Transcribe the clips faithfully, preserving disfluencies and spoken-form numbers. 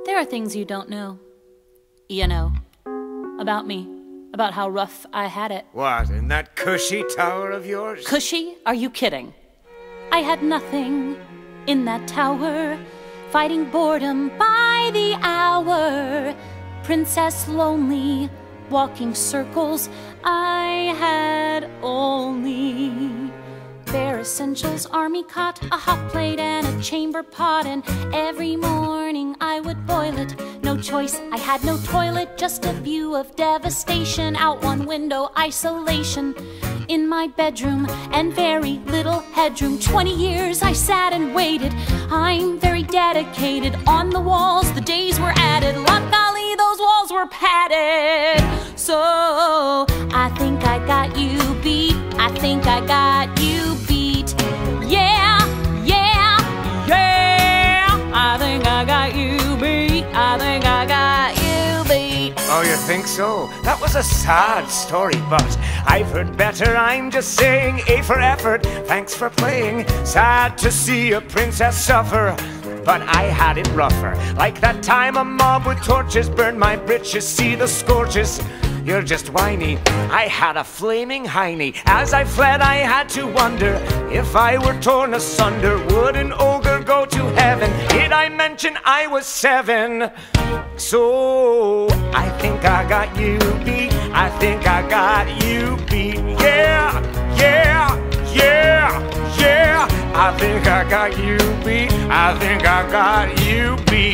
There are things you don't know, you know, about me, about how rough I had it. What, in that cushy tower of yours? Cushy? Are you kidding? I had nothing in that tower, fighting boredom by the hour. Princess lonely, walking circles, I had only bare essentials, army cot, a hot plate and a chamber pot, and every morning I would boil it. No choice, I had no toilet, just a view of devastation. Out one window, isolation in my bedroom, and very little headroom. Twenty years I sat and waited, I'm very dedicated. On the walls, the days were added. Luckily, those walls were padded. So, I think I got you beat, I think I got you beat. Yeah, yeah, yeah, I think I got you beat, I think I got you beat. Oh, you think so? That was a sad story, but I've heard better. I'm just saying, A for effort, thanks for playing. Sad to see a princess suffer, but I had it rougher. Like that time a mob with torches burned my britches. See the scorches, you're just whiny. I had a flaming hiney. As I fled I had to wonder, if I were torn asunder, would an ogre go to heaven? Did I mention I was seven? So I think I got you beat, I think I got you beat. Yeah, yeah, yeah, yeah, I think I got you beat, I think I got you beat.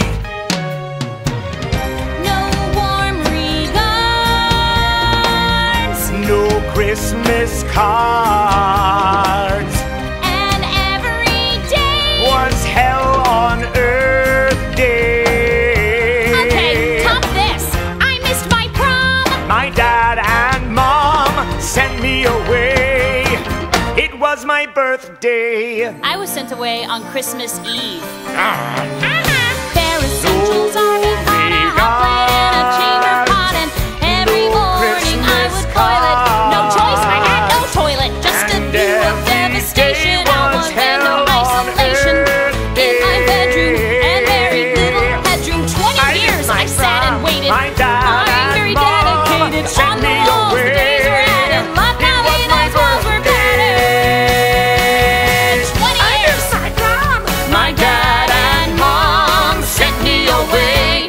No Christmas cards, and every day was hell on earth day. Okay, top this, I missed my prom. My dad and mom sent me away. It was my birthday. I was sent away on Christmas Eve. Ah. Uh-huh. Bare essentials, army cot, a hot plate and a chamber pot, and every morning I would toilet. No choice, I had no toilet, just a view of devastation. Out one window, isolation in my bedroom, and very little headroom. Twenty years I sat and waited. I'm very dedicated. On the walls, the days were added. Luckily, those walls were padded. Twenty years. My dad and mom sent me away.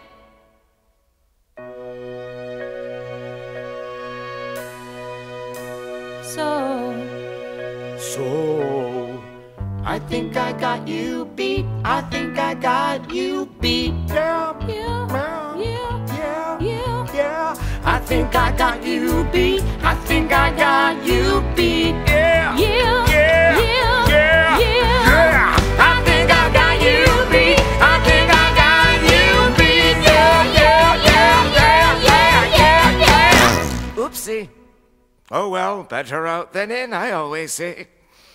So, So, I think I got you beat, I think I got you beat. Yeah, you, yeah, you, yeah, you. yeah. I think I got you beat, I think I got you beat. Yeah, You, yeah, you, yeah, you. yeah. I think I got you beat, I think I got you beat. Yeah, yeah, yeah, yeah, yeah, yeah, yeah. Oopsie. Oh well, better out than in, I always say.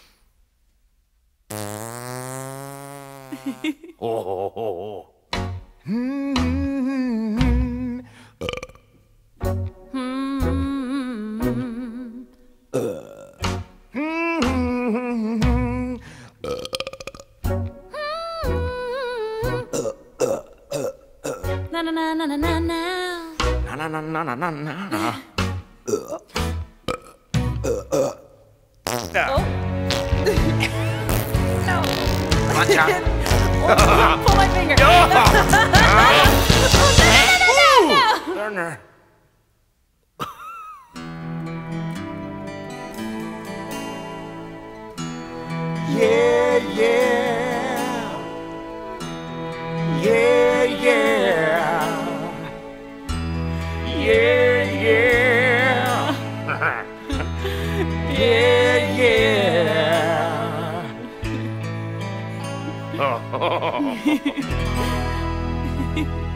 Oh. Mm-hmm. Mm-hmm. Mm-hmm. Na na na na na na na. Na na na na na na na. Oh. No. Watch out. Pull my finger. Oh. Oh, no, no, no, no, no. Turner. Yeah, yeah. Yeah, yeah. Yeah, yeah. Yeah, yeah. Oh.